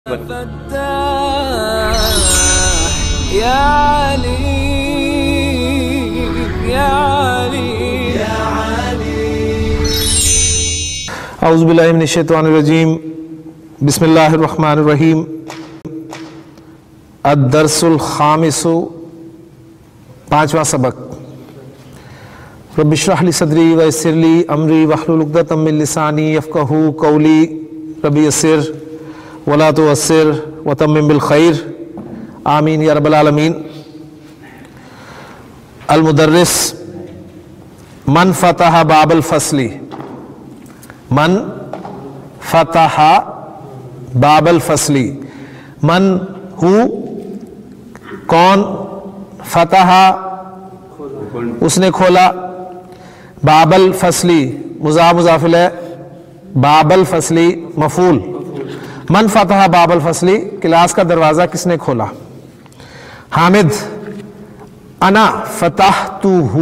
اعوذ باللہ من الشیطان الرجیم بسم اللہ الرحمن الرحیم الدرس الخامس پانچواں سبق رب اشرح لی صدری ویسر لی امری واحلل عقدۃ من لسانی یفقہوا قولی رب یسر ولا تعسر وتمم بالخیر آمین یا رب العالمین. المدرس من فتح باب الفصل، من فتح باب الفصل، من ہو کون، فتح اس نے کھولا، باب الفصل مضاف مضاف الیہ، باب الفصل مفعول. من فتح باب الفصل کلاس کا دروازہ کس نے کھولا؟ حامد انا فتحتہ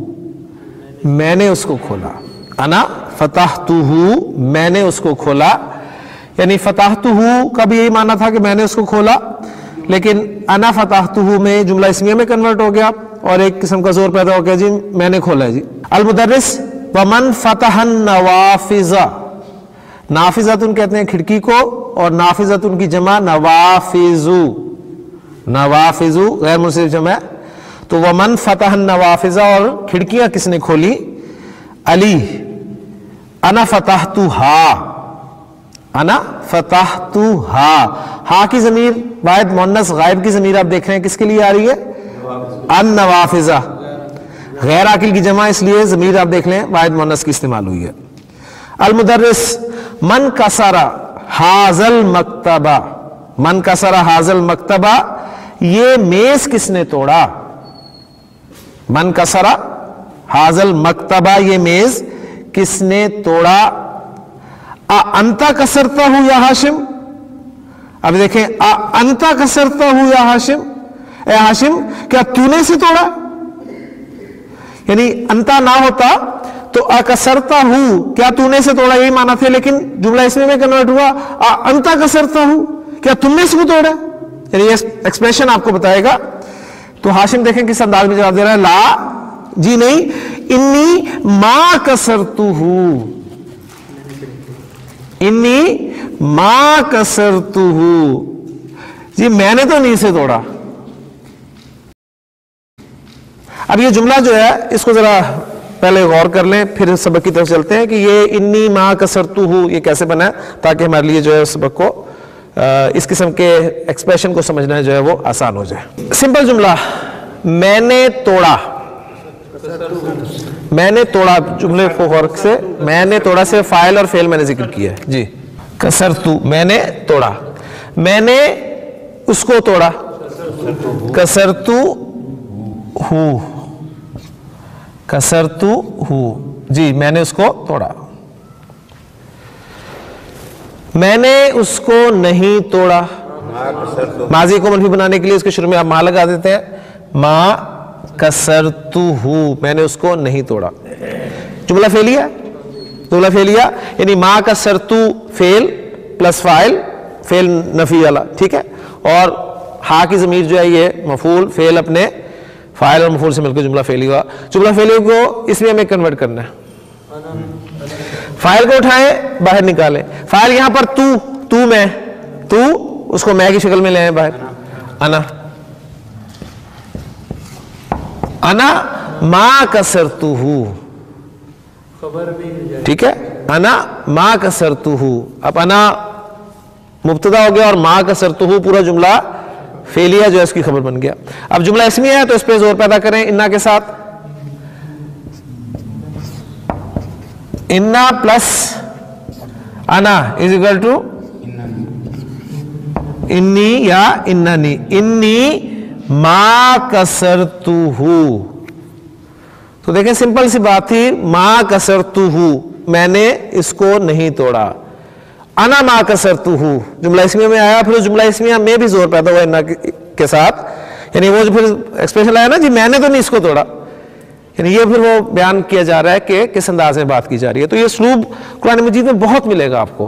میں نے اس کو کھولا، انا فتحتہ میں نے اس کو کھولا. یعنی فتحتہ کا بھی یہی معنی تھا کہ میں نے اس کو کھولا، لیکن انا فتحتہ میں جملہ اسمیہ میں کنورٹ ہو گیا اور ایک قسم کا زور پیدا ہو گیا جی میں نے کھولا ہے جی. المدرس ومن فتح النوافذ، نافذۃن کہتے ہیں کھڑکی کو، اور نافذۃن کی جمع نوافذ، نوافذ غیر منصرف جمع ہے. تو ومن فتح النوافذ اور کھڑکیاں کس نے کھولی؟ علی انا فتحتھا، انا فتحتھا. ہاں کی ضمیر واحد مؤنث غائب کی ضمیر آپ دیکھ رہے ہیں کس کے لیے آ رہی ہے؟ النوافذ. غیر عاقل کی جمع اس لیے ضمیر آپ دیکھ لیں واحد مؤنث کی استعمال ہوئی ہے. المدرس من کسر ھذا المکتب، من کسر ھذا المکتب یہ میز کس نے توڑا؟ من کسر ھذا المکتب یہ میز کس نے توڑا؟ انت کسرتہ یا ہاشم؟ اب دیکھیں انت کسرتہ یا ہاشم، اے ہاشم کیا تو نے اسے توڑا؟ یعنی انتا نہ ہوتا تو اکسرتا ہوں کیا تو نے سے توڑا یہی معنی تھے، لیکن جملہ اس میں کنورٹ ہوا انتا کسرتا ہوں کیا تم نے اس کو توڑا. یعنی یہ ایکسپریشن آپ کو بتائے گا. تو ہاشم دیکھیں کس انداز میں جواب دے رہا ہے، لا جی نہیں، انی ما کسرتہ، انی ما کسرتہ جی میں نے تو نہیں سے توڑا. اب یہ جملہ جو ہے اس کو ذرا پہلے غور کر لیں پھر سبق کی طرف چلتے ہیں کہ یہ انی ما کسرتہ یہ کیسے بنا ہے، تاکہ ہمارے لیے جو ہے سبق کو اس قسم کے ایکسپریشن کو سمجھنا جو ہے وہ آسان ہو جائے. سمپل جملہ، میں نے توڑا، میں نے توڑا جملے کو غور سے، میں نے توڑا سے فاعل اور فعل میں نے ذکر کیا ہے جی. کسرتو میں نے توڑا، میں نے اس کو توڑا، کسرتو ہوں، کسرتو ہوں جی میں نے اس کو توڑا. میں نے اس کو نہیں توڑا، ماضی کو منفی بنانے کے لیے اس کے شروع میں آپ ما لگا دیتے ہیں، ما کسرتو ہوں میں نے اس کو نہیں توڑا. جملہ فعلیہ، جملہ فعلیہ یعنی ما کسرتو فعل پلس فاعل، فعل نفی والا ٹھیک ہے، اور ہا کی ضمیر جو ہے یہ مفعول، فعل اپنے فاعل اور مفعول سے مل کے جملہ فعلی ہوا. جملہ فعلی کو اس میں ہمیں کنورٹ کرنا ہے. فاعل کو اٹھائیں باہر نکالیں، فاعل یہاں پر تو میں، تو اس کو میں کی شکل میں لے آئیں باہر، انا، انا ما کسرتہ ٹھیک ہے، انا ما کسرتہ. اب انا مبتدا ہو گیا اور ما کسرتہ پورا جملہ فعلیہ جو ہے اس کی خبر بن گیا. اب جملہ اسمیہ ہے تو اس پہ زور پیدا کریں انا کے ساتھ، انا پلس انا از اکول ٹو انی یا اننی، انی ما کسرتہ. تو دیکھیں سمپل سی بات تھی، ما کسرتہ میں نے اس کو نہیں توڑا. انا ما کسرتہ جملہ اسمیہ میں آیا، پھر جملہ اسمیہ میں بھی زور پیدا ہوا انا کے ساتھ، یعنی وہ جو پھر ایکسپریشن آیا نا جی میں نے تو نہیں اس کو توڑا، یعنی یہ پھر وہ بیان کیا جا رہا ہے کہ کس انداز میں بات کی جا رہی ہے. تو یہ اسلوب قرآن مجید میں بہت ملے گا آپ کو.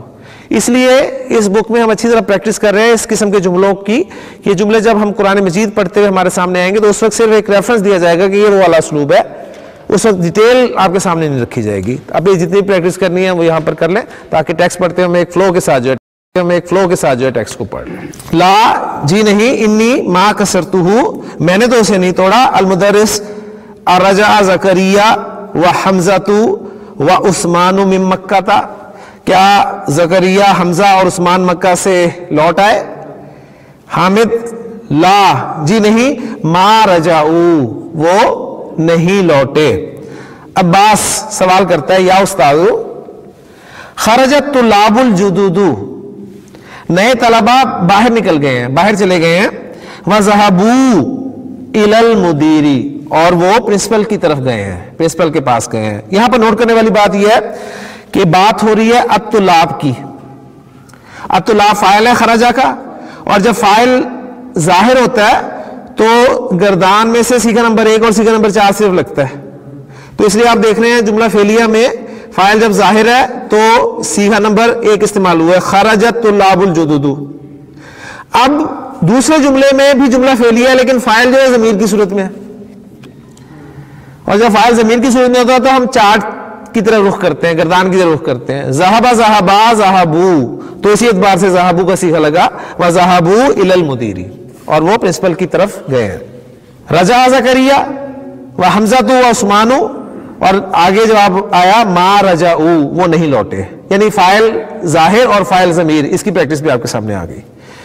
اس لیے اس بک میں ہم اچھی طرح پریکٹس کر رہے ہیں اس قسم کے جملوں کی. یہ جملے جب ہم قرآن مجید پڑھتے ہوئے ہمارے سامنے آئیں گے تو اس وقت صرف ایک ریفرنس دیا جائے گا کہ یہ وہ والا اسلوب ہے, اس وقت ڈیٹیل آپ کے سامنے نہیں رکھی جائے گی. اب یہ جتنی پریکٹس کرنی ہے وہ یہاں پر کر لیں تاکہ ٹیکسٹ پڑھتے ہوئے ہم ایک فلو کے ساتھ جو ہے ٹیکسٹ کو پڑھ لیں. لا جی نہیں, انی ما کسرتہ میں نے تو اسے نہیں توڑا. المدرس ارجع زکریا و حمزۃ و عثمان من مکہ تھا, کیا زکریا حمزہ اور عثمان مکہ سے لوٹ آئے؟ حامد لا جی نہیں, ما رجعوا وہ نہیں لوٹے. عباس سوال کرتا ہے یا استاد خرجت طلاب الجدود نئے طلبہ باہر نکل گئے ہیں, باہر چلے گئے ہیں. وذهبوا الى المدیر اور وہ پرنسپل کی طرف گئے ہیں, پرنسپل کے پاس گئے ہیں. یہاں پر نوٹ کرنے والی بات یہ ہے کہ بات ہو رہی ہے الطلاب کی. الطلاب فاعل ہے خرجہ کا, اور جب فاعل ظاہر ہوتا ہے تو گردان میں سے صیغہ نمبر 1 اور صیغہ نمبر 4 صرف لگتا ہے. تو اس لیے آپ دیکھ رہے ہیں جملہ فعلیہ میں فاعل جب ظاہر ہے تو صیغہ نمبر 1 استعمال ہوا ہے, خرجت طلاب الجدد. اب دوسرے جملے میں بھی جملہ فعلیہ ہے لیکن فاعل جو ہے ضمیر کی صورت میں ہے, اور جب فاعل ضمیر کی صورت میں ہوتا ہے تو ہم چارٹ کی طرف رخ کرتے ہیں, گردان کی طرف رخ کرتے ہیں. ذهب ذهبا ذهبوا تو اسی اعتبار سے ذهبوا کا صیغہ لگا. وذهبوا الى المدیر اور وہ پرنسپل کی طرف گئے ہیں. رجع زکریا و حمزۃ و عثمان اور آگے جواب آیا ما رجعوا وہ نہیں لوٹے, یعنی فاعل ظاہر اور فاعل ضمیر اس کی پریکٹس بھی آپ کے سامنے آ گئی.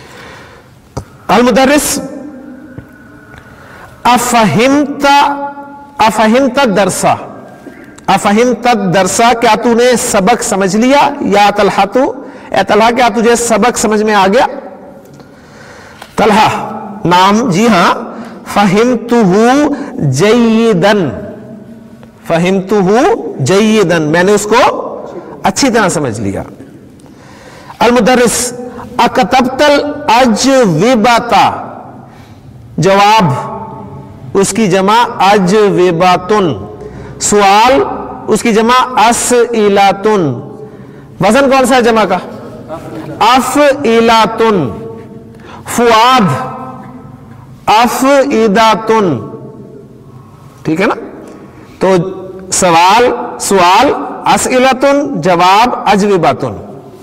المدرس افہمت درسا, افہمت درسا کیا تو نے سبق سمجھ لیا؟ یا طلحہ تو اے طلحہ کیا تجھے سبق سمجھ میں آ گیا؟ طلحہ نام جی ہاں. فہمتہ جیدن, فہمتہ جیدن میں نے اس کو اچھی طرح سمجھ لیا. المدرس اکتبت الاجوبۃ جواب اس کی جمع اجوبۃن, سوال اس کی جمع اسئلۃن. وزن کون سا ہے جمع کا؟ افعلۃن. فؤاد افئدۃن, ٹھیک ہے نا. تو سوال اسئلۃن, جواب اجوبۃن.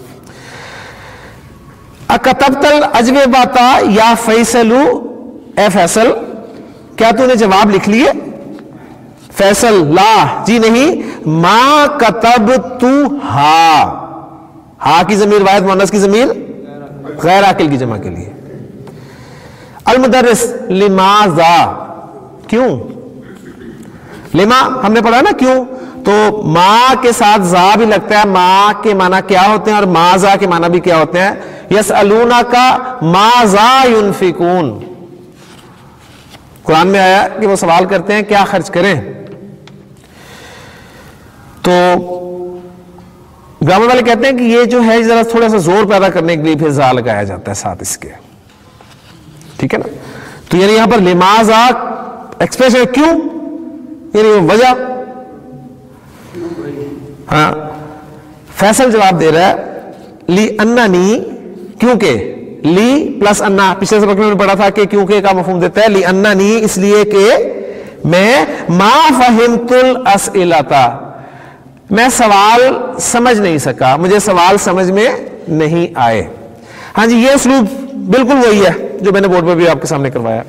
اکتبت الاجوبۃ یا فیصل اے فیصل کیا تو نے جواب لکھ لیے؟ فیصل لا جی نہیں, ما کتبتھا ہا کی ضمیر واحد مؤنث کی ضمیر غیر عاقل کی جمع کے لیے. المدرس لماذا کیوں؟ لما ہم نے پڑھا نا کیوں, تو ما کے ساتھ زا بھی لگتا ہے. ما کے معنی کیا ہوتے ہیں اور ماذا کے معنی بھی کیا ہوتے ہیں. یسألونک ماذا ينفقون, قرآن میں آیا کہ وہ سوال کرتے ہیں کیا خرچ کریں. تو گرامر والے کہتے ہیں کہ یہ جو ہے ذرا تھوڑا سا زور پیدا کرنے کے لیے پھر زا لگایا جاتا ہے ساتھ اس کے, ٹھیک ہے نا. تو یعنی یہاں پر لماذا ایکسپریشن کیوں, یعنی وجہ. ہاں فیصل جواب دے رہا ہے لی اننی کیونکہ, لی پلس انا پچھلے سبق میں پڑھا تھا کہ کیونکہ کا مفہوم دیتا ہے. لی اننی اس لیے کہ میں ما فہمت الاسئلۃ میں سوال سمجھ نہیں سکا, مجھے سوال سمجھ میں نہیں آئے. ہاں جی یہ اسلوب بالکل وہی ہے جو میں نے بورڈ پہ بھی آپ کے سامنے کروایا.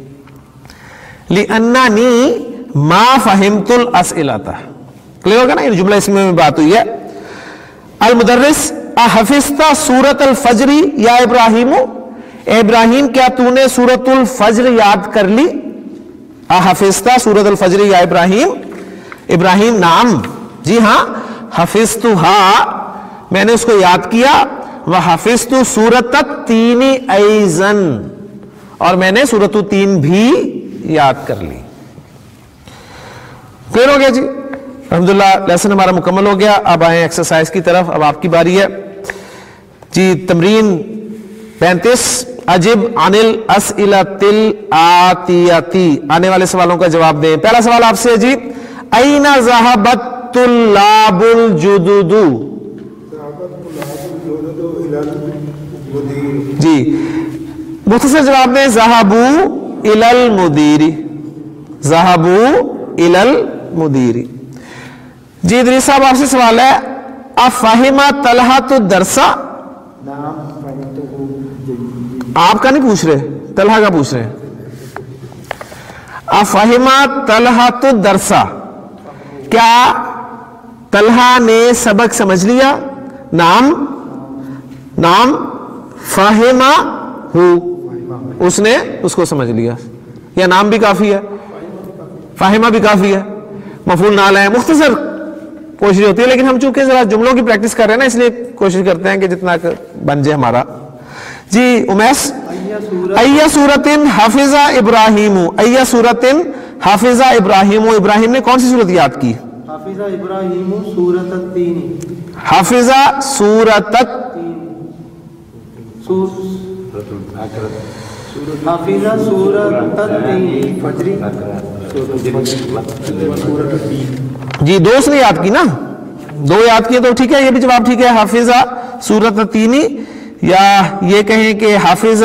لِأَنَّنِي مَا فَهِمْتُ الْأَسْئِلَةَ کلیئر ہوگا نا, یہ جملہ اس میں بات ہوئی ہے. المدرس احفظت سورۃ الفجر یا ابراہیم, اے ابراہیم کیا تو نے سورۃ الفجر یاد کر لی؟ احفظت سورۃ الفجر یا ابراہیم, ابراہیم نام جی ہاں. حفظتها میں نے اس کو یاد کیا. وحفظت سورۃ التین ایضا اور میں نے سورۃ التین بھی یاد کر لی. کلیئر ہو گیا جی. الحمدللہ لیسن ہمارا مکمل ہو گیا. اب آئیں ایکسرسائز کی طرف, اب آپ کی باری ہے جی. تمرین 35 اجب عن الاسئلۃ الآتیۃ آنے والے سوالوں کا جواب دیں. پہلا سوال آپ سے جی, این ذهبت طلاب الجدد جی مختصر جواب دیں ذہبوا الی المدیر، ذہبوا الی المدیر۔ جی ادریس صاحب آپ سے سوال ہے افہم طلحۃ الدرس، آپ کا نہیں پوچھ رہے، طلحہ کا پوچھ رہے ہیں۔ افہم طلحۃ الدرس، کیا طلحہ نے سبق سمجھ لیا؟ نام فہمہ ہو، اس نے اس کو سمجھ لیا، یا نام بھی کافی ہے، فہمہ بھی کافی ہے، مفعول نہ لائیں۔ مختصر کوشش ہوتی ہے، لیکن ہم چونکہ ذرا جملوں کی پریکٹس کر رہے ہیں نا، اس لیے کوشش کرتے ہیں کہ جتنا بن جائے ہمارا۔ جی امیس، ای سورۃ حفظ ابراہیم، ای سورۃ حفظ ابراہیم، ابراہیم نے کون سی سورت یاد کی؟ حفظ ابراہیم سورۃ التین، حفظ سورۃ حفظ سورۃ التین، جی دو اس نے یاد کی نا، دو یاد کیے تو ٹھیک ہے، یہ بھی جواب ٹھیک ہے۔ حفظ سورۃ التین، یا یہ کہیں کہ حفظ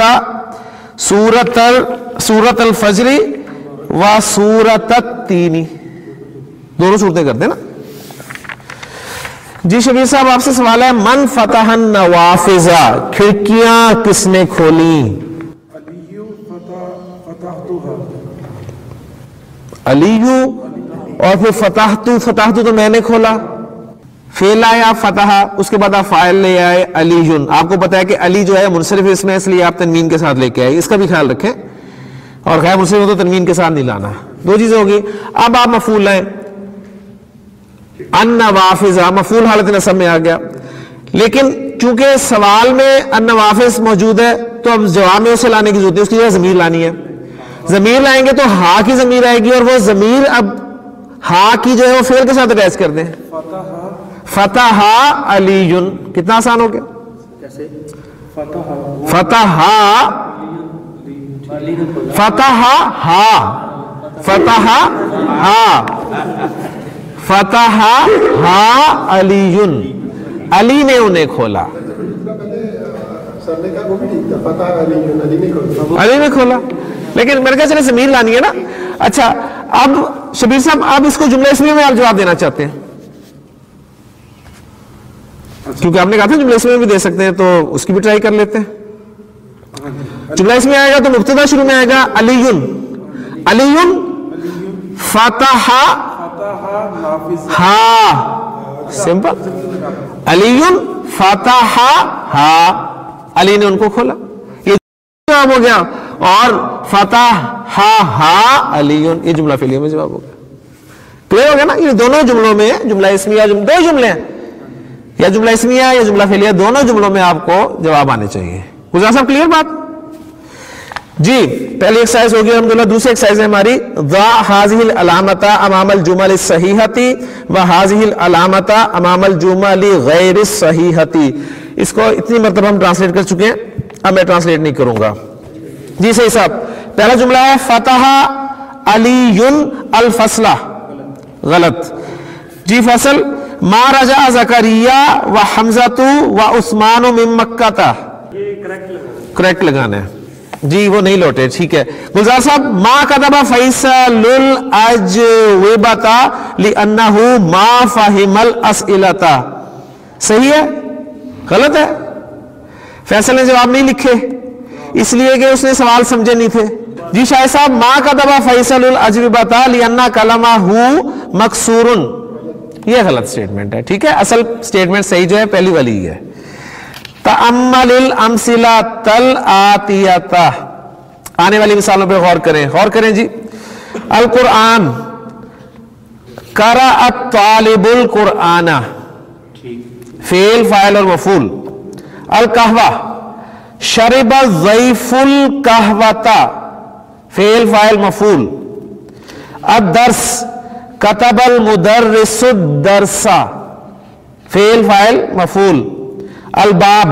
سورۃ الفجر و سورۃ التین، دونوں صورتیں کرتے ہیں نا۔ جی شبیر صاحب آپ سے سوال ہے من فتح النوافذ، کھڑکیاں کس نے کھولیں؟ علیو، اور پھر فتحت تو میں نے کھولا، فعل آیا فتح، اس کے بعد آپ فاعل لے آئے علیون۔ آپ کو پتا ہے کہ علی جو ہے منصرف اسم ہے، اس لیے آپ تنوین کے ساتھ لے کے آئے، اس کا بھی خیال رکھیں، اور غیر منصرف ہو تو تنوین کے ساتھ نہیں لانا۔ دو چیزیں ہوگی۔ اب آپ مفعول لائیں، النوافذ مفعول حالت نصب میں آ گیا، لیکن چونکہ سوال میں النوافذ موجود ہے تو اب جواب میں اسے لانے کی ضرورت ہے، اس کی جگہ ضمیر لانی ہے۔ ضمیر لائیں گے تو ہا کی ضمیر آئے گی، اور وہ ضمیر اب ہا کی جو ہے وہ فعل کے ساتھ اٹیچ کر دیں، فتح علی، کتنا آسان ہو گیا؟ فتح علی، علی نے انہیں کھولا، علی نے کھولا، لیکن میرے کہا چلے ضمیر لانی ہے نا۔ اچھا اب شبیر صاحب آپ اس کو جملہ اسمیہ میں آپ جواب دینا چاہتے ہیں، کیونکہ آپ نے کہا تھا جملہ اسمیہ بھی دے سکتے ہیں، تو اس کی بھی ٹرائی کر لیتے ہیں۔ جملہ اسمیہ آئے گا تو مبتدا شروع میں آئے گا علیون، علیون فتح ہا، سمپل، علیون فتح ہا، علی نے ان کو کھولا، یہ جواب ہو گیا، اور فتح ہا علیون، یہ جملہ فعلیہ میں جواب ہو گیا۔ کلیئر ہو گیا نا؟ یہ دونوں جملوں میں جملہ اسمیہ، دو جملے ہیں، یا جملہ اسمیہ یا جملہ فعلیہ، دونوں جملوں میں آپ کو جواب آنے چاہیے۔ گزار صاحب کلیئر بات؟ جی پہلی ایکسرسائز ہوگی الحمدللہ۔ دوسری ایکسرسائز ہے ہماری ضع هذه العلامة امام الجمل الصحیحة وهذه العلامة امام الجمل غیر الصحیحة۔ اس کو اتنی مرتبہ ہم ٹرانسلیٹ کر چکے ہیں، اب میں ٹرانسلیٹ نہیں کروں گا۔ جی صحیح صاحب، پہلا جملہ ہے فتح علی الفصل، غلط۔ جی فصل ما رجع زکریا و حمزۃ و عثمان من مکہ، کریکٹ لگانا ہے جی، وہ نہیں لوٹے، ٹھیک ہے۔ گلزار صاحب ما کتب فیصل الاجوبۃ لانہ ما فہم الاسئلۃ، صحیح ہے؟ غلط ہے، فیصل نے جواب نہیں لکھے اس لیے کہ اس نے سوال سمجھے نہیں تھے۔ جی شاہد صاحب ما کتب فیصل الاجوبۃ لانہ کلمہ مکسور، یہ غلط سٹیٹمنٹ ہے، ٹھیک ہے۔ اصل سٹیٹمنٹ صحیح جو ہے پہلی والی ہی ہے۔ تأمل الامثلۃ الآتیۃ، آنے والی مثالوں پہ غور کریں، غور کریں جی۔ القرآن، قرأ الطالب القرآن، فعل فاعل اور مفعول۔ القہوہ، شرب الضیف القہوۃ، فعل فاعل مفعول۔ الدرس، کتب المدرس الدرس، فعل فاعل مفعول۔ الباب،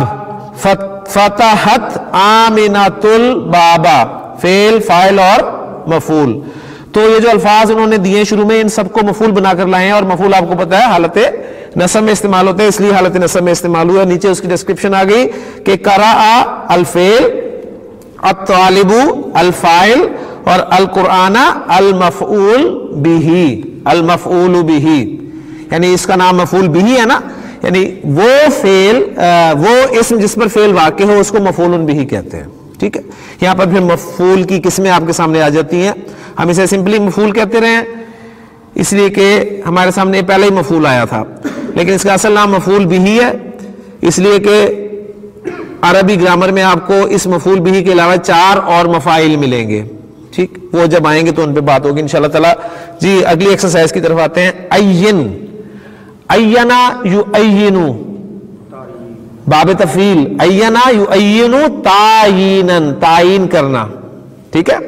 فتحت آمنۃ الباب، فعل فاعل اور مفعول۔ تو یہ جو الفاظ انہوں نے دیے شروع میں، ان سب کو مفعول بنا کر لائے ہیں، اور مفعول آپ کو پتا ہے حالت نصب میں استعمال ہوتے ہیں، اس لیے حالت نصب میں استعمال ہوا. نیچے اس کی ڈسکرپشن آ گئی کہ قرأ الفعل، الطالب الفاعل، اور القرآن المفعول به، المفعول به یعنی اس کا نام مفعول به ہے نا، یعنی وہ فعل، وہ اسم جس پر فعل واقع ہو اس کو مفعول به کہتے ہیں. ٹھیک ہے، یہاں پر پھر مفعول کی قسمیں آپ کے سامنے آ جاتی ہیں. ہم اسے سمپلی مفعول کہتے رہے ہیں اس لیے کہ ہمارے سامنے پہلے ہی مفعول آیا تھا، لیکن اس کا اصل نام مفعول به ہے، اس لیے کہ عربی گرامر میں آپ کو اس مفعول به کے علاوہ 4 اور مفاعل ملیں گے. ٹھیک، وہ جب آئیں گے تو ان پہ بات ہوگی انشاءاللہ تعالی. جی اگلی ایکسرسائز کی طرف آتے ہیں. عین، عینا یعینو، باب تفعیل، عینا یعینو تعیینا، تعیین کرنا. ٹھیک ہے،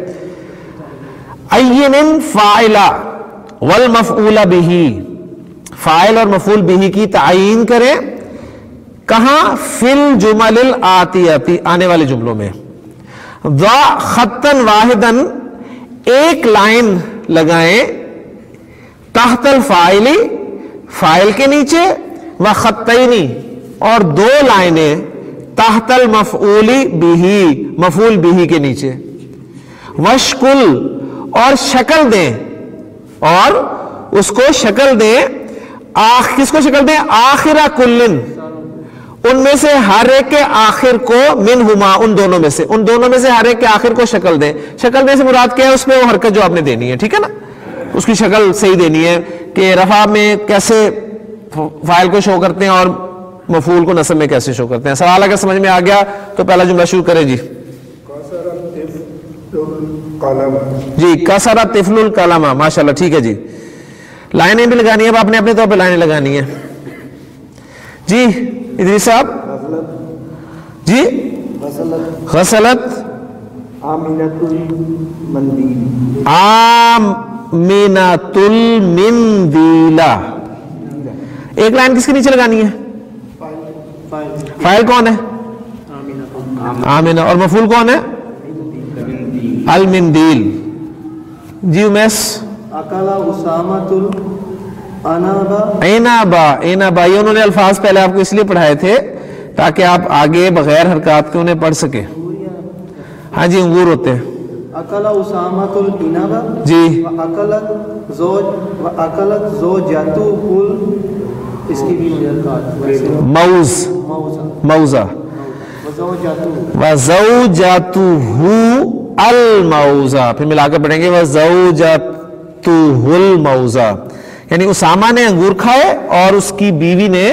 عین فاعلا والمفعول به، فاعل اور مفعول به کی تعیین کریں. کہاں؟ فی الجمل الآتیاتی، آنے والے جملوں میں. ضع خطا واحدا، ایک لائن لگائیں، تحت الفاعل، فاعل کے نیچے، و خطینی، اور 2 لائنیں تحت المفعول به، مفعول به کے نیچے. وشکل، اور شکل دیں، اور اس کو شکل دیں. کس کو شکل دیں؟ آخرہ کلن، ان میں سے ہر ایک کے آخر کو، منہما، ان دونوں میں سے، ان دونوں میں سے ہر ایک کے آخر کو شکل دیں. شکل دیں سے مراد کیا ہے؟ اس میں وہ حرکت جو آپ نے دینی ہے. ٹھیک ہے نا، اس کی شکل صحیح دینی ہے کہ رفع میں کیسے فاعل کو شو کرتے ہیں اور مفعول کو نصب میں کیسے شو کرتے ہیں. سوال اگر سمجھ میں آ گیا تو پہلا جملہ شروع کریں. جی جی، کسر طفل القلم، ماشاءاللہ، ٹھیک ہے. جی لائنیں بھی لگانی ہے، اب آپ نے اپنے طور پہ لائنیں لگانی ہیں. جی ادریس صاحب. جی غسلت آمینۃ المندیل، آمینۃ المندیلہ. ایک لائن کس کے نیچے لگانی ہے؟ فاعل کون ہے؟ آمینہ، اور مفعول کون ہے؟ المندیل. جی امیس. اکل اسامۃ العنبہ، عنبہ، عنبہ، یہ انہوں نے الفاظ پہلے آپ کو اس لیے پڑھائے تھے تاکہ آپ آگے بغیر حرکات کے انہیں پڑھ سکیں. ہاں جی، انگور ہوتے ہیں. اکل اسامۃ العنبہ، جی اکلت زوجتہ، اس کی بھی موز، موزہ، وزوجتہ الموزہ، پھر ملا کر پڑھیں گے وزوجتہ الموزہ. یعنی اسامہ نے انگور کھائے اور اس کی بیوی نے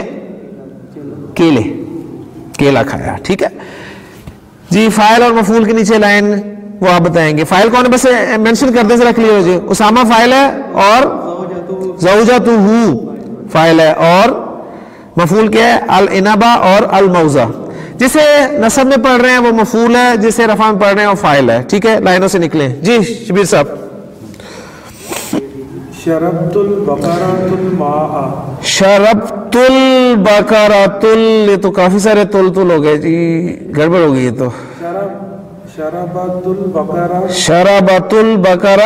کیلا کھایا. ٹھیک ہے جی. فاعل اور مفعول کے نیچے لائن وہ آپ بتائیں گے. فاعل کون ہے بس مینشن کر دیں ذرا کلیئر ہو جائے. اسامہ فاعل ہے اور زوجتہ فاعل ہے، اور مفعول کیا ہے؟ العنبہ اور الموزہ. جسے نصب میں پڑھ رہے ہیں وہ مفعول ہے، جسے رفع میں پڑھ رہے ہیں وہ فاعل ہے. ٹھیک ہے، لائنوں سے نکلیں. جی شبیر صاحب. شربت البقرۃ الماء، شربت البقرۃ، یہ تو کافی سارے تل ہو گئے جی، گڑبڑ ہو گئی. یہ تو شربت البقرہ، شربت البقرہ،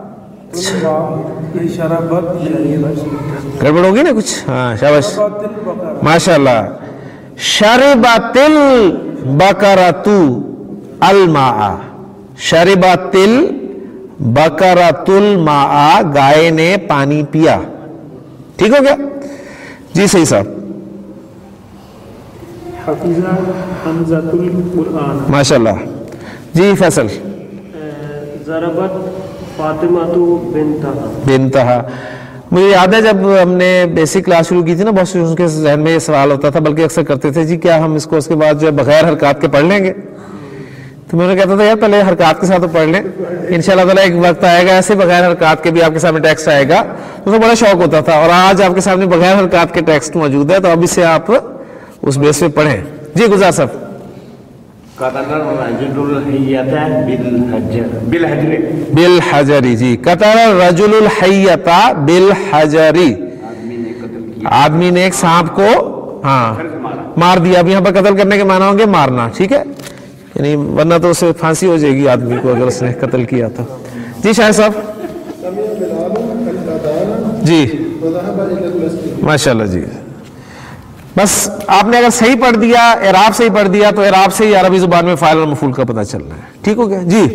شربت گڑبڑ ہوگی نا کچھ. ہاں شاباش، ماشاء اللہ. شربت البقرۃ الماء، شربت البقرۃ الماء، گائے نے پانی پیا. ٹھیک ہو گیا جی. صحیح صاحب. حفظ حمزۃ القرآن، ماشاء اللہ. جی فیصل. ضربت فاطمۃ بنتہا. مجھے یاد ہے جب ہم نے بیسک کلاس شروع کی تھی نا، بہت سے ان کے ذہن میں یہ سوال ہوتا تھا، بلکہ اکثر کرتے تھے جی کیا ہم اس کو اس کے بعد جو ہے بغیر حرکات کے پڑھ لیں گے؟ تو میں نے کہتا تھا یار پہلے حرکات کے ساتھ تو پڑھ لیں، انشاءاللہ تعالیٰ ایک وقت آئے گا ایسے بغیر حرکات کے بھی آپ کے سامنے ٹیکسٹ آئے گا. تو بڑا شوق ہوتا تھا، اور آج آپ کے سامنے بغیر حرکات کے ٹیکسٹ موجود ہے، تو اب اسے آپ اس بیس پہ پڑھیں. جی گزار صاحب. بالحجر. جی قتل الرجل الحیۃ بالحجر، آدمی نے ایک سانپ کو ہاں مار دیا. اب یہاں پر قتل کرنے کے معنی ہوں گے مارنا. ٹھیک ہے، یعنی ورنہ تو اسے پھانسی ہو جائے گی آدمی کو اگر اس نے قتل کیا تھا. جی شاہد صاحب. جی ماشاء اللہ. جی بس آپ نے اگر صحیح پڑھ دیا، اعراب صحیح پڑھ دیا، تو اعراب سے ہی عربی زبان میں فاعل اور مفعول کا پتہ چلنا ہے. ٹھیک ہو گیا جی.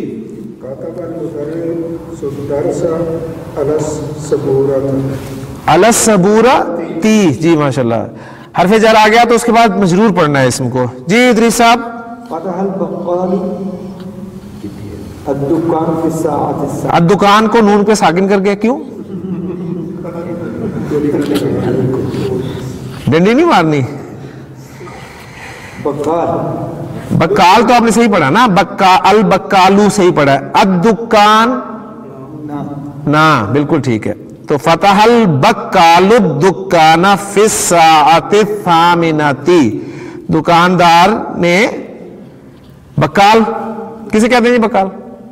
الصبورتی، جی ماشاء اللہ. حرف جر آ گیا تو اس کے بعد مجرور پڑھنا ہے اسم کو. جی ادریس صاحب. الدکان کو نون پہ ساکن کر گیا، کیوں؟ ڈنڈی نہیں مارنی. بکال تو آپ نے صحیح پڑھا نا، البکالو صحیح پڑھا ہے. الدکان نا بالکل ٹھیک ہے. تو فتح البکال الدکان فی الساعۃ الثامنۃ، دکاندار نے، بکال کسے کہتے ہیں جی؟ بکال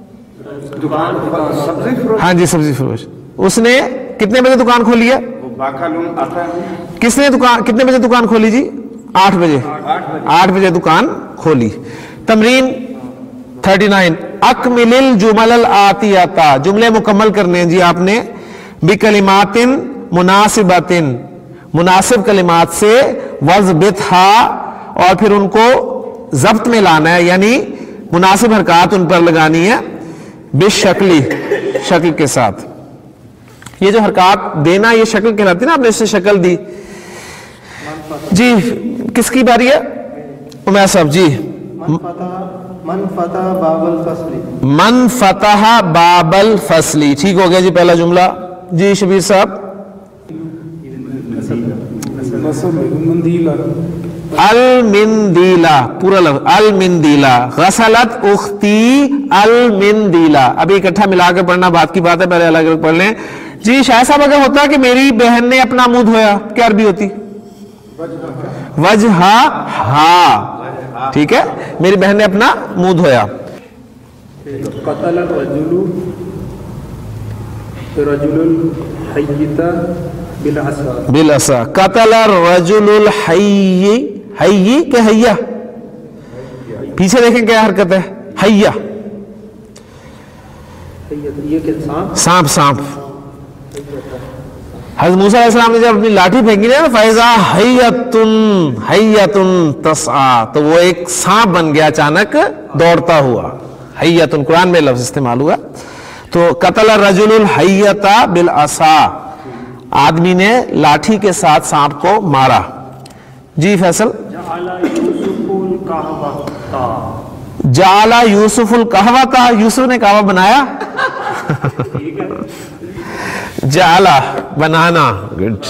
ہاں جی، سبزی فروش. اس نے کتنے بجے دکان کھولی ہے؟ کس نے دکان کتنے بجے دکان کھولی جی؟ 8 بجے. 8 بجے دکان کھولی. تمرین 39. اکمل الجمل الآتیۃ، جملے مکمل کرنے ہیں جی آپ نے. بکلمات مناسبۃ، مناسب کلمات سے. وضبطھا، اور پھر ان کو ضبط میں لانا ہے، یعنی مناسب حرکات ان پر لگانی ہے. بالشکلی، شکل کے ساتھ. یہ جو حرکات دینا یہ شکل کہلاتی ہے نا، آپ نے اس سے شکل دی. جی کس کی باری ہے؟ عمیر صاحب جی. من فتح باب الفصل. من فتح باب الفصل، ٹھیک ہو گیا جی پہلا جملہ. جی شبیر صاحب. المندیلا، پورا لفظ المندیلا. غسلت اختی المندیلا. ابھی اکٹھا ملا کے پڑھنا بات کی بات ہے، پہلے الگ الگ پڑھ لیں. جی شاہ صاحب اگر ہوتا کہ میری بہن نے اپنا منہ دھویا، کیا عربی ہوتی؟ وجہ ہا. ٹھیک ہے، میری بہن نے اپنا منہ دھویا. قتل الرجل الحیۃ بالعصا. قتل الرجل الحی، حی کہ حیہ؟ پیچھے دیکھیں کیا حرکت ہے؟ حیہ، سانپ. سانپ. حضرت موسیٰ علیہ السلام نے جب اپنی لاٹھی پھینکی نا، فَإِذَا حَيَّةٌ تَسْعَىٰ، تو وہ ایک سانپ بن گیا اچانک دوڑتا ہوا. حیۃ قرآن میں لفظ استعمال ہوا. تو قتل الرجل الحیۃ بالعصا، آدمی نے لاٹھی کے ساتھ سانپ کو مارا. جی فیصل. جعل یوسف القہوۃ، یوسف نے کعبہ بنایا. جعل بنانا، گڈ.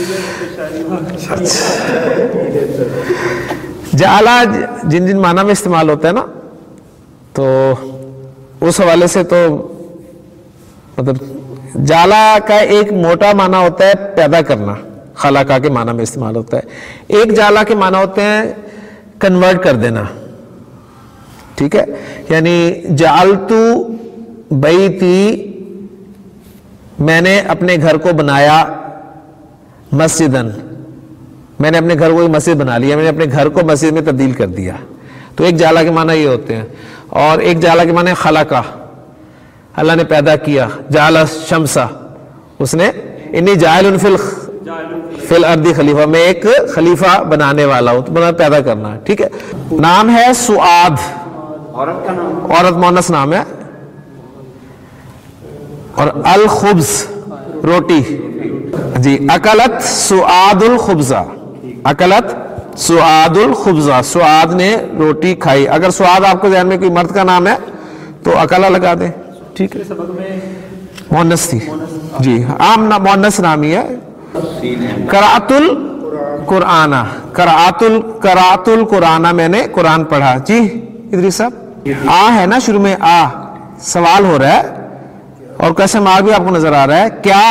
جعل جن جن معنی میں استعمال ہوتا ہے نا، تو اس حوالے سے تو مطلب جالا کا ایک موٹا معنی ہوتا ہے پیدا کرنا، خلقہ کے معنی میں استعمال ہوتا ہے. ایک جالا کے معنی ہوتے ہیں کنورٹ کر دینا. ٹھیک ہے، یعنی جعلت بیتی، میں نے اپنے گھر کو بنایا مسجدن، میں نے اپنے گھر کو مسجد بنا لیا، میں نے اپنے گھر کو مسجد میں تبدیل کر دیا. تو ایک جالا کے معنی یہ ہوتے ہیں. اور ایک جالا کے معنی خلقہ، اللہ نے پیدا کیا. جعل الشمس، اس نے انی جاعل فی الارض خلیفہ، میں ایک خلیفہ بنانے والا ہوں. تو پیدا کرنا. ٹھیک ہے. نام ہے سعاد، عورت مونس نام ہے. اور الخبز روٹی. جی اکلت سعاد الخبزہ، اکلت سعاد الخبزہ، سعاد نے روٹی کھائی. اگر سعاد آپ کو ذہن میں کوئی مرد کا نام ہے تو اکلہ لگا دیں. ٹھیک ہے، مونس تھی. جی عام مونس نام ہی ہے. قرأت القرآن، قرأت القرآن، میں نے قرآن پڑھا. جی ادریس صاحب. آ ہے نا شروع میں، آ سوال ہو رہا ہے، اور قسم آ بھی آپ کو نظر آ رہا ہے. کیا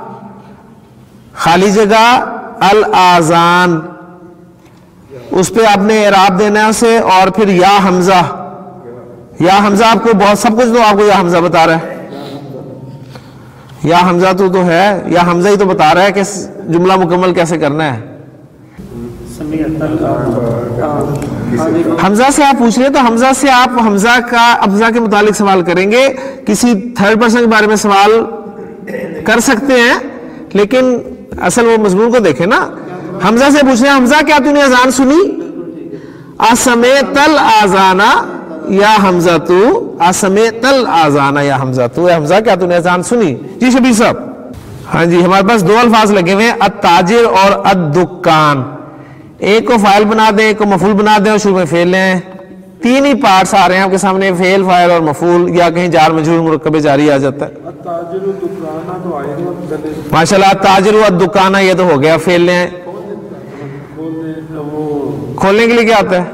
خالی جگہ الاذان، اس پہ آپ نے اعراب دینا ہے اسے. اور پھر یا حمزہ، یا حمزہ آپ کو بہت سب کچھ تو آپ کو یا حمزہ بتا رہا ہے. یا حمزہ تو ہے، یا حمزہ ہی تو بتا رہا ہے کہ جملہ مکمل کیسے کرنا ہے. حمزہ سے آپ پوچھ رہے ہیں تو حمزہ سے آپ حمزہ کے متعلق سوال کریں گے. کسی تھرڈ پرسن کے بارے میں سوال کر سکتے ہیں، لیکن اصل وہ مضمون کو دیکھیں نا. حمزہ سے پوچھ رہے ہیں حمزہ کیا تو نے اذان سنی؟ اسمیت الاذان یا حمزہ تو، اسمیت الاذان یا حمزہ تو، اے حمزہ کیا تو نے اذان سنی؟ جی شبیر صاحب. ہاں جی ہمارے پاس دو الفاظ لگے ہوئے ہیں التاجر اور الدکان. ایک کو فاعل بنا دیں، ایک کو مفعول بنا دیں اور شروع میں فعل لیں. تین ہی پارٹس آ رہے ہیں آپ کے سامنے، فعل فاعل اور مفعول، یا کہیں جار مجرور مرکب جاری آ جاتا ہے. ماشاءاللہ التاجر والدکان یہ تو ہو گیا فعل لیں. کھولنے کے لیے کیا آتا ہے؟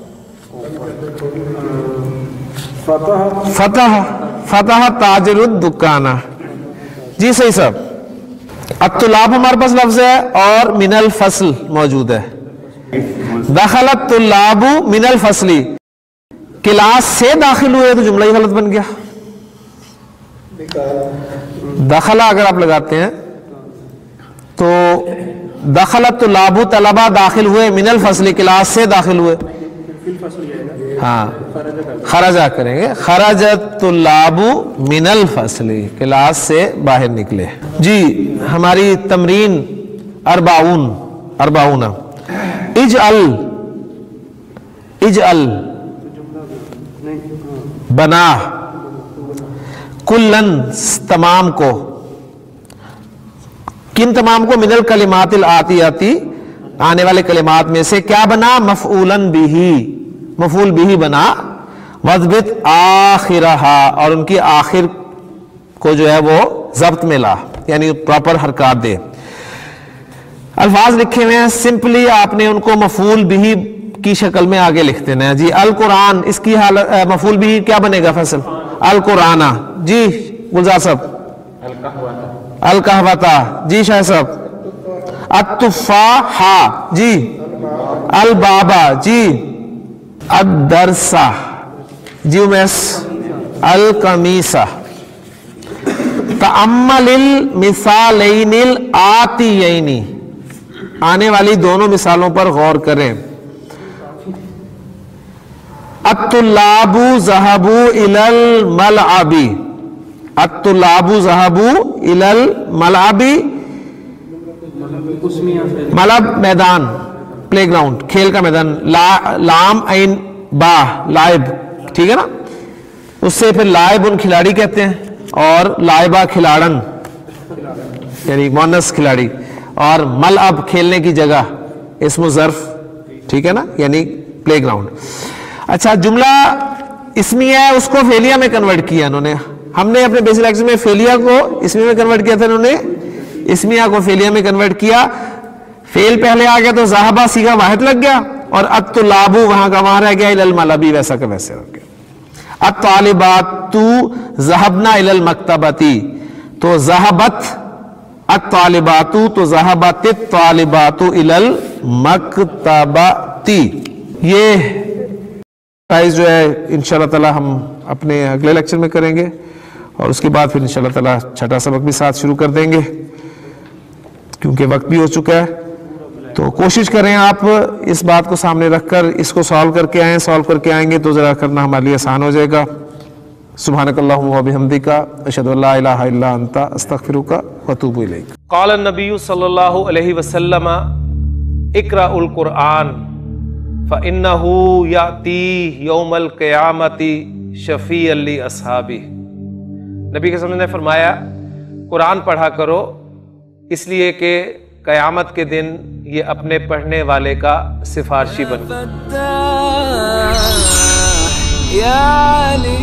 فتح. فتح تاجر الدکان. جی صحیح صاحب. الطلاب ہمارے پاس لفظ ہے اور من الفصل موجود ہے. دخل الطلاب من الفصل، کلاس سے داخل ہوئے تو جملہ ہی غلط بن گیا. دخلہ اگر آپ لگاتے ہیں تو دخل الطلاب طلبہ داخل ہوئے، من الفصل کلاس سے داخل ہوئے. ہاں خرجہ کریں گے، خرج الطلاب من الفصل کلاس سے باہر نکلے. جی ہماری تمرین 40 اجعل بنا کلن تمام کو، کن تمام کو؟ من الکلمات الآتیاتی آنے والے کلمات میں سے. کیا بنا؟ مفعولن بھی، مفعول بھی بنا. وضبط آخرہا، اور ان کی آخر کو جو ہے وہ ضبط میں لا، یعنی پراپر حرکات دے. الفاظ لکھے ہوئے ہیں، سمپلی آپ نے ان کو مفعول بھی کی شکل میں آگے لکھ دینا ہے. جی القرآن، اس کی حالت مفعول بھی کیا بنے گا فیصل؟ القرآن. جی گلزار صاحب. القہوتا. جی شاہ صاحب. التفاحہ. جی البابا. جی الدرسہ. جی امیس. القمیصہ. تأمل المثالین الآتیین، آنے والی دونوں مثالوں پر غور کریں. الطلاب ذهبوا الى الملعب. الطلاب ذهبوا الى الملعب. ملعب میدان، پلے گراؤنڈ، کھیل کا میدان. لام عین با لائب، ٹھیک ہے نا. اس سے پھر لائب ان کھلاڑی کہتے ہیں، اور لائبہ کھلاڑن یعنی مؤنث کھلاڑی، اور ملعب کھیلنے کی جگہ، اسم ظرف، ٹھیک ہے نا، یعنی پلے گراؤنڈ. اچھا جملہ اسمیہ ہے، اس کو فعلیہ میں کنورٹ کیا انہوں نے. ہم نے اپنے بیسک لیکچر میں فعلیہ کو اسمیہ میں کنورٹ کیا تھا، انہوں نے اسمیہ کو فعلیہ میں کنورٹ کیا. فعل پہلے آ گیا تو ذہبہ صیغہ واحد لگ گیا، اور الطلاب وہاں کا وہاں رہ گیا، الی الملعب ویسا کا ویسے رہ گیا. الطالبات ذهبنا الى المکتبۃ، تو ذهبت الطالبات تو ذهبت الطالبات الى المکتبۃ. یہ سائز جو ہے انشاءاللہ تعالی ہم اپنے اگلے لیکچر میں کریں گے، اور اس کے بعد پھر انشاءاللہ تعالی چھٹا سبق بھی ساتھ شروع کر دیں گے، کیونکہ وقت بھی ہو چکا ہے. تو کوشش کریں آپ اس بات کو سامنے رکھ کر اس کو سالو کر کے آئیں. سالو کر کے آئیں گے تو ذرا کرنا ہمارے لیے آسان ہو جائے گا. سبحانک اللہم و بحمدک، اشہد ان لا الہ الا انت، استغفرک و اتوب الیک. قال النبی صلی اللہ علیہ وسلم اقرأوا القرآن فإنہ یأتی یوم القیامۃ شفیعا لأصحابہ. نبی کے وسلم نے فرمایا قرآن پڑھا کرو، اس لیے کہ قیامت کے دن یہ اپنے پڑھنے والے کا سفارشی بن